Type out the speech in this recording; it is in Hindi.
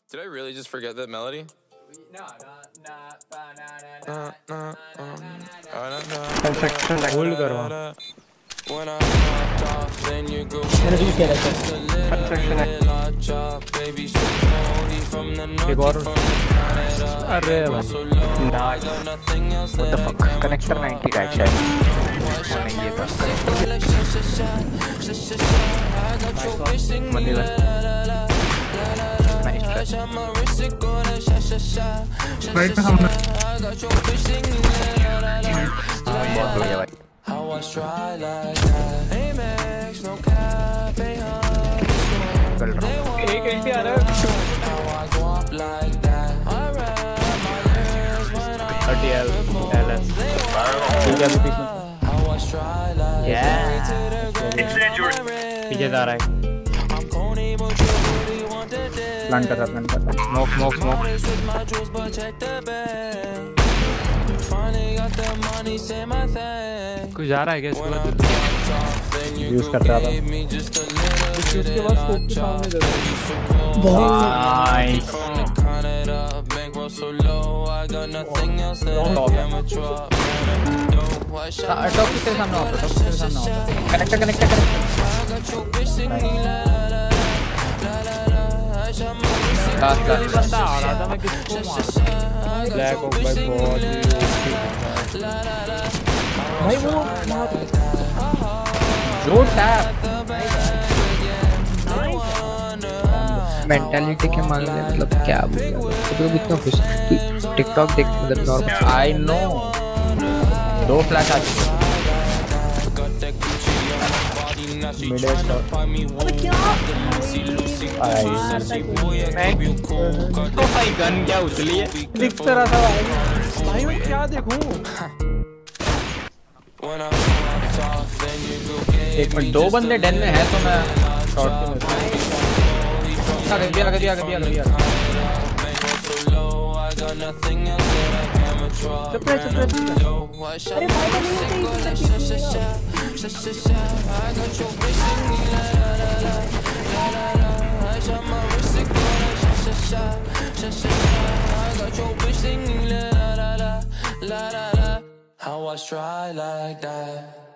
Did I really just forget that melody? No. Hold करो एक और अरे भाई what the fuck connector 90 right शायद नहीं ये था मंदिर राइट पे सामने बहुत बढ़िया भाई चल रहा हूँ एक एंटी आ रहा है RTL LS ठीक है पीछे जा रहा है प्लान कर रहा स्मोक कुछ जा रहा है क्या इसके बाद यूज कर रहा था उसके बाद स्कोप के सामने दे टॉप के सामने कनेक्टर बंदा आ रहा था मैं किसको मार ब्लैक ऑफ भाई बहुत भाई वो जो टैप मेंटालिटी के मामले में मतलब क्या बोलूं तो इतना खुश टिकटॉक देख मतलब नॉर्मल आई नो दो फ्लैश आ चुके मिडल शॉट भाई गन क्या उछली है दिख रहा था भाई मैं क्या देखूं एक मिनट दो बंदे डेन में है तो मैं शॉट पे दिया चुप रहे अरे भाई How I try like that.